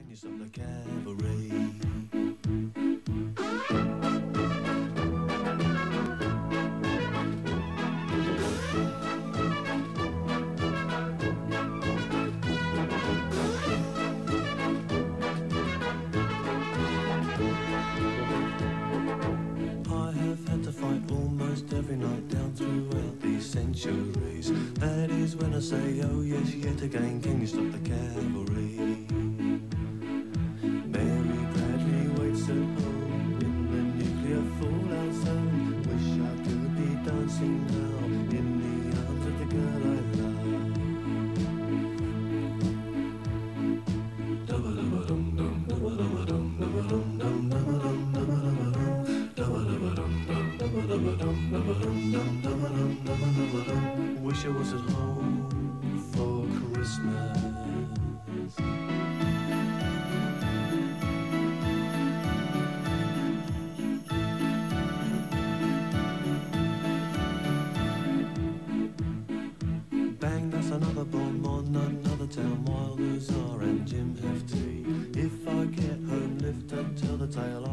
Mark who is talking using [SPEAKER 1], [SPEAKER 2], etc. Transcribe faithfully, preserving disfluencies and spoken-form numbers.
[SPEAKER 1] Can you stop the cavalry? I have had to fight almost every night down throughout these centuries. That is when I say, oh yes, yet again, can you stop the cavalry? Mary Bradley waits at home in the nuclear fallout zone. Wish I could be dancing now in the arms of the girl I love. Dum-ba-dum-ba-dum-dum, dum-ba-dum-ba-dum, dum-ba-dum-dum, dum-ba-dum, dum-ba-dum. Wish I was at home for Christmas. Bang, that's another bomb on another town. While Luzar and Jim have tea. If I get home, lift and tell the tale.